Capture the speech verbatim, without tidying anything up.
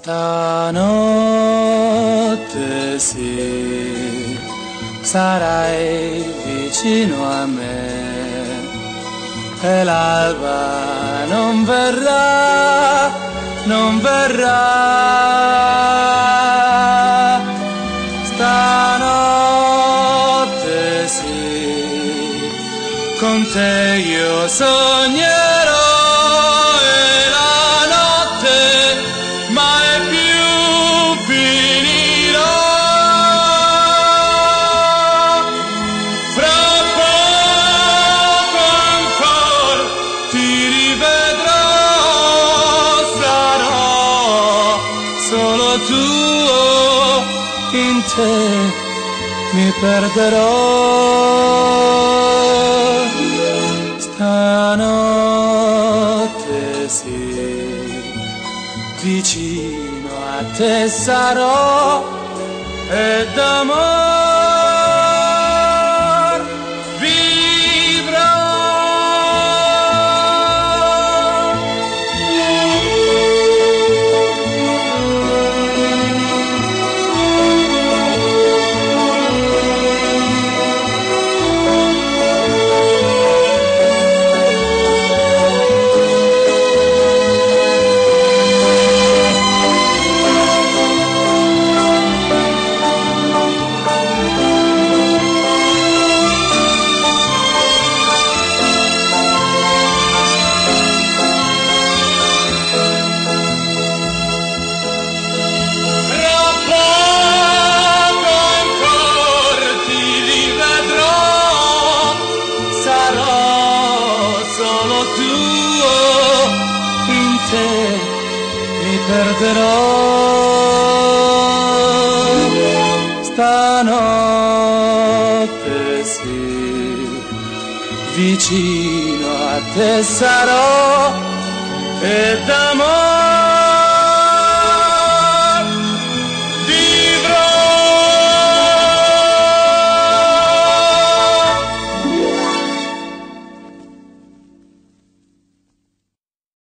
Stanotte sì, sarai vicino a me e l'alba non verrà, non verrà. Stanotte sì, con te io sognerò. Solo tuo, in te mi perderò. Stanotte sì, vicino a te sarò e d'amore mi perderò. Stanotte sì, vicino a te sarò e d'amore